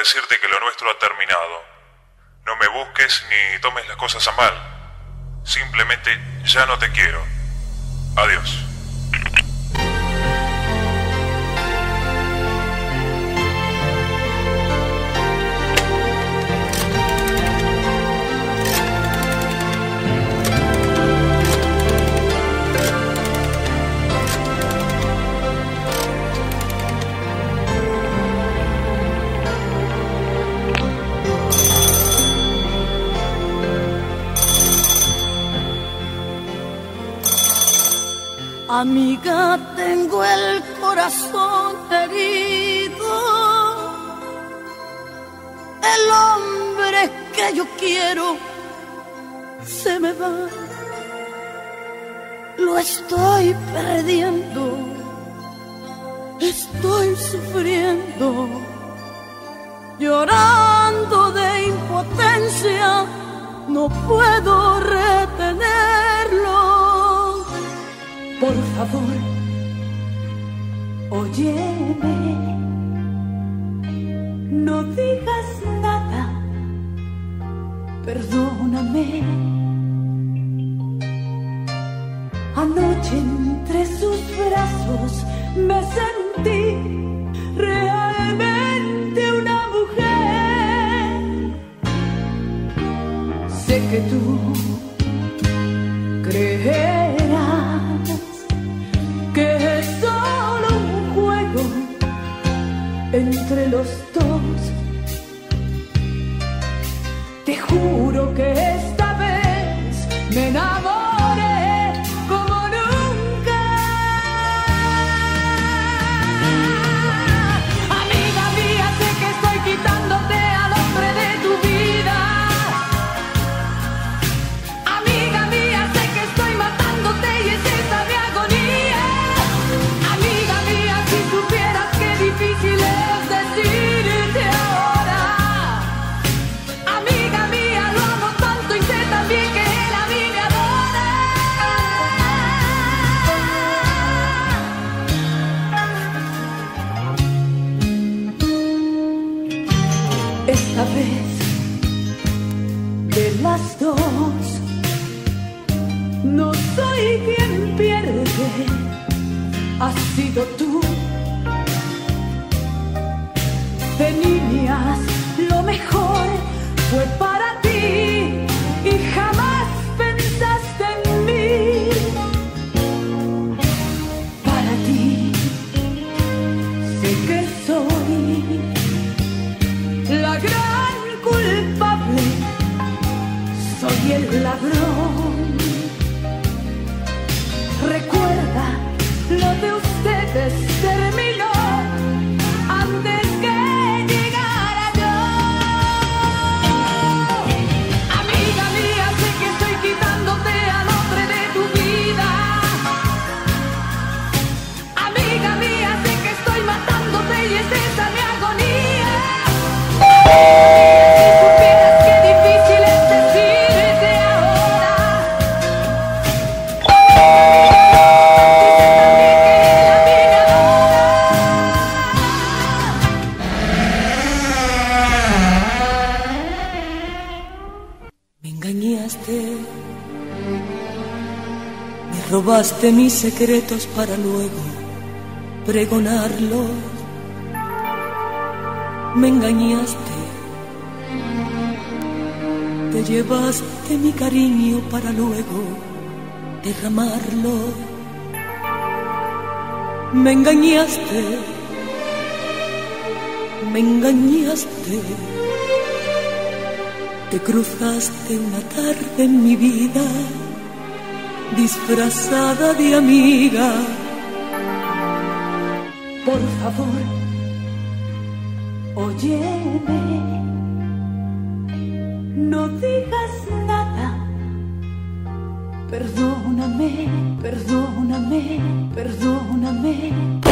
decirte que lo nuestro ha terminado. No me busques ni tomes las cosas a mal. Simplemente ya no te quiero. Adiós. Amiga, tengo el corazón herido. El hombre que yo quiero se me va. Lo estoy perdiendo. Estoy sufriendo, llorando de impotencia. No puedo retenerlo. Por favor, óyeme, no digas nada, perdóname. Anoche entre sus brazos me sentí realmente una mujer. Sé que tú creerás que es solo un juego entre los dos. Te juro que esta vez me enamoré como nunca. Amiga mía, sé que estoy quitándote al hombre de tu vida. Amiga mía, sé que estoy matándote y es esa mi agonía. Amiga mía, si supieras qué difícil es decirte ahora. Amiga mía, lo amo tanto y sé también que él a mí me adora. Esta vez de las dos no soy quien pierde, has sido tú. De niñas lo mejor fue para ti y jamás pensaste en mí. Para ti sé que soy la gran culpable, soy el ladrón. Recuerda, lo de ustedes terminó antes que llegara yo. Amiga mía, sé que estoy quitándote al hombre de tu vida. Amiga mía, sé que estoy matándote y es esa mi agonía. Si supieras qué difícil es decirte ahora. Me engañaste, me robaste mis secretos para luego pregonarlos. Me engañaste, te llevaste mi cariño para luego derramarlo. Me engañaste, me engañaste. Te cruzaste una tarde en mi vida, disfrazada de amiga. Por favor, óyeme, no digas nada, perdóname, perdóname, perdóname.